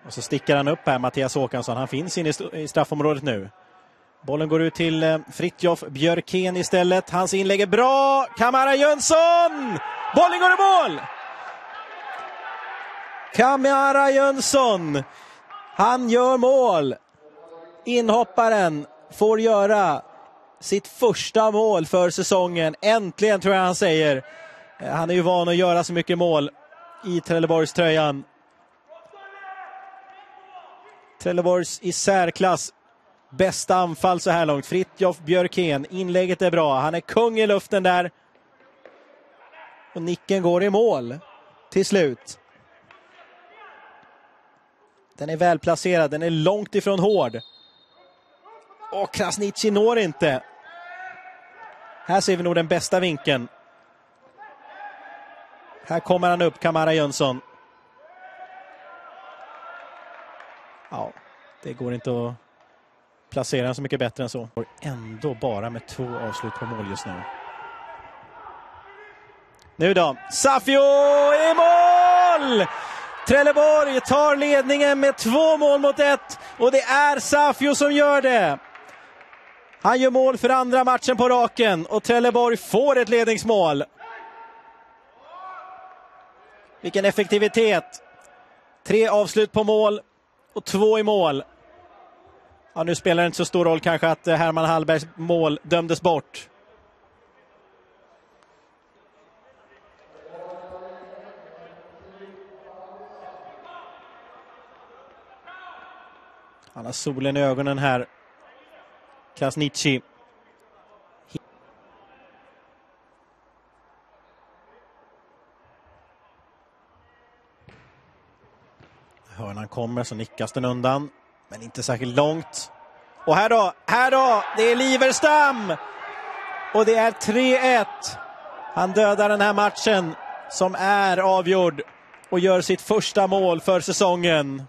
Och så stickar han upp här, Mattias Håkansson. Han finns inne i straffområdet nu. Bollen går ut till Fritjof Björkén istället. Hans inlägg är bra. Kamara Jönsson! Bollen går i mål! Kamara Jönsson. Han gör mål. Inhopparen får göra sitt första mål för säsongen. Äntligen, tror jag han säger. Han är ju van att göra så mycket mål i Trelleborgs tröjan. Trelleborgs i särklass bästa anfall så här långt. Fritjof Björkén. Inlägget är bra. Han är kung i luften där. Och nicken går i mål till slut. Den är välplacerad. Den är långt ifrån hård. Och Krasniqi når inte. Här ser vi nog den bästa vinkeln. Här kommer han upp, Kamara Jönsson. Ja, det går inte att placera den så mycket bättre än så. Och ändå bara med 2 avslut på mål just nu. Nu då, Safio i mål! Trelleborg tar ledningen med 2 mål mot 1. Och det är Safio som gör det. Han gör mål för andra matchen på raken. Och Trelleborg får ett ledningsmål. Vilken effektivitet. 3 avslut på mål och 2 i mål. Ja, nu spelar det inte så stor roll kanske att Herman Hallbergs mål dömdes bort. Han har solen i ögonen här. Krasniqi. Hörnan kommer så nickas den undan. Men inte särskilt långt. Och här då, det är Liverstam. Och det är 3-1. Han dödar den här matchen som är avgjord. Och gör sitt första mål för säsongen.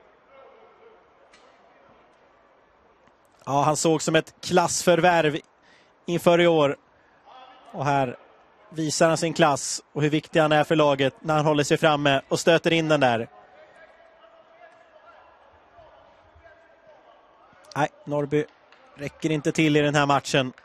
Ja, han såg som ett klassförvärv inför i år. Och här visar han sin klass och hur viktig han är för laget när han håller sig framme och stöter in den där. Nej, Norrby räcker inte till i den här matchen.